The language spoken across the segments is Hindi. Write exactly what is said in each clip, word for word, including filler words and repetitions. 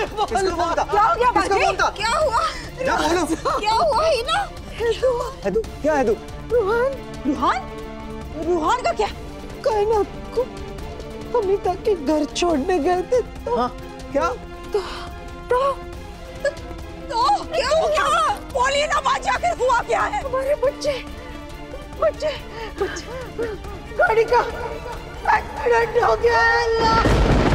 किसका फोन था? क्या हो गया किसका फोन था? क्या हुआ? क्या बोलो? क्या हुआ हिना? हैदू, क्या हैदू? रूहान, रूहान, रूहान का क्या? कायनात को अमिता के घर छोड़ने गए थे तो हाँ, क्या? तो तो, तो क्या हुआ? बोलिए ना बात, आखिर हुआ क्या है? हमारे बच्चे बच्चे बच्चे गाड़ी का एक्सीडेंट हो गया। अल्लाह,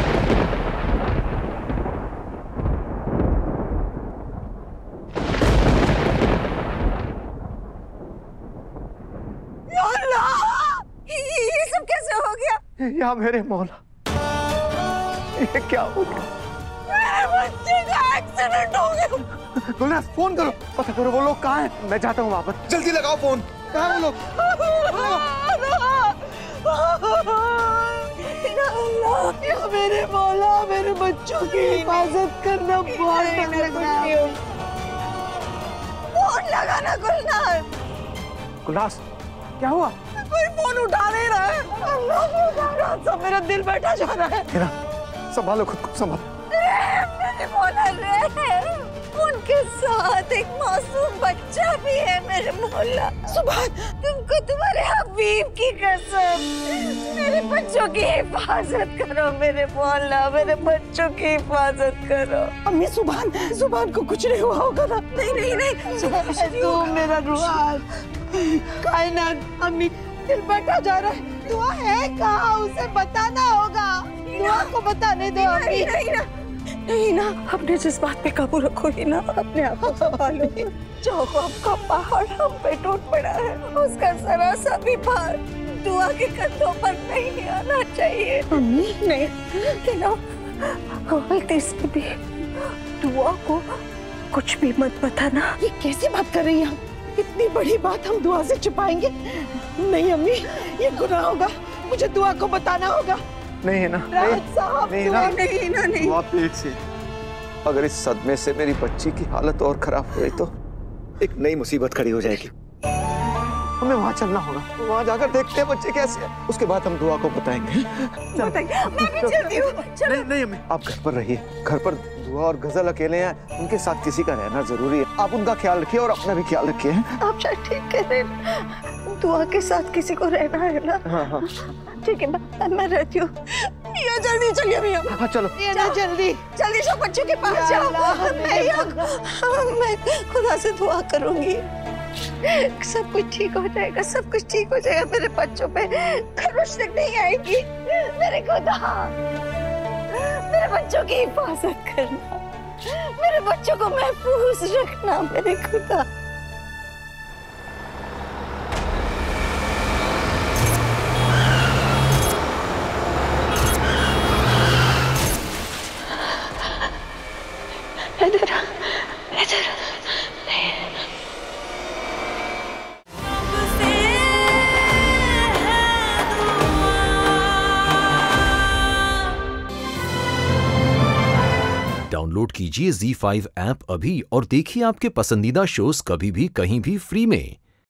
ये सब कैसे हो गया? या मेरे मौला, ये क्या हो गया? मेरे बच्चे का एक्सीडेंट हो गया। गुलनाज, फोन करो, पता करो वो लोग कहाँ हैं। मैं जाता हूँ वापस। जल्दी लगाओ फोन। कहाँ वो लोग? या मेरे मौला, मेरे बच्चों की हिफाजत करना बहुत डर लग रहा है। फोन लगाना गुलनाज। गुलनाज, क्या हुआ? कोई फोन उठा नहीं रहा है। अल्लाह नहीं उठा रहा, सब मेरा दिल बैठा जा रहा है। हिना, संभालो खुद को, संभालो। मेरे मौला रे, उनके साथ एक मासूम बच्चा भी है मेरे मौला। सुभान, तुमको तुम्हारे हबीब की कसम, मेरे बच्चों की हिफाजत करो मेरे मौला, मेरे बच्चों की हिफाजत करो। अम्मी, सुभान, सुभान को कुछ नहीं हुआ होगा ना? नहीं नहीं नहीं, सुभान तू मेरा रूहान। कायनात, अम्मी दिल बैठा जा रहा है। दुआ है कहाँ, उसे बताना होगा। दुआ को बताने दो अम्मी। नहीं ना, नहीं ना, अपने जज्बात पे काबू रखो ही ना, अपने आप को संभालो। जो आपका पहाड़ हम पे टूट पड़ा है, उसका जरा सा भी भार दुआ के कंधों पर नहीं आना चाहिए। अम्मी नहीं ना, गलती से भी दुआ को कुछ भी मत बताना। ये कैसी बात कर रही हैं? इतनी बड़ी बात हम दुआ से छुपाएंगे? नहीं अम्मी, ये गुनाह होगा, मुझे दुआ को बताना होगा। नहीं है ना, साहब, नहीं ना, नहीं ना, नहीं। आप एक से, अगर इस सदमे से मेरी बच्ची की हालत और खराब हुई तो एक नई मुसीबत खड़ी हो जाएगी। हमें वहाँ चलना होगा, वहाँ जाकर देखते हैं बच्चे कैसे हैं, उसके बाद हम दुआ को बताएंगे। बताइए, मैं भी चलती हूँ। नहीं नहीं अम्मी, आप घर पर रहिए। घर पर दुआ और गजल अकेले हैं, उनके साथ किसी का रहना जरूरी है। आप उनका ख्याल रखिए और अपना भी ख्याल रखिए। आप शायद ठीक कह रहे हैं, दुआ के साथ किसी को रहना है ना। हाँ हाँ ठीक है, मैं मैं रहती हूँ। मिया जल्दी चलिए मिया। हाँ चलो ना जल्दी जल्दी सब बच्चों के पास जाओ। मैं मैं खुदा से दुआ करूंगी, सब कुछ ठीक हो जाएगा, सब कुछ ठीक हो जाएगा। मेरे बच्चों पे खरोच तक नहीं आएगी। मेरे खुदा, मेरे बच्चों की हिफाजत करना, मेरे बच्चों को महफूज रखना मेरे खुदा। इधर इधर डाउनलोड कीजिए ज़ी फाइव ऐप अभी और देखिए आपके पसंदीदा शोज कभी भी कहीं भी फ्री में।